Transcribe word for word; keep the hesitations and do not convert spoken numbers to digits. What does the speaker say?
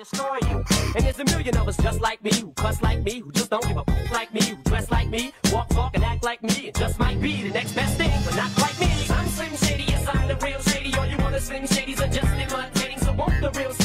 destroy you. And there's a million of us just like me, who cuss like me, who just don't give a f like me, who dress like me, walk, talk, and act like me. It just might be the next best thing, but not quite me. I'm Slim Shady, yes, I'm the real Shady. All you other Slim Shadys are just imitating, so won't the real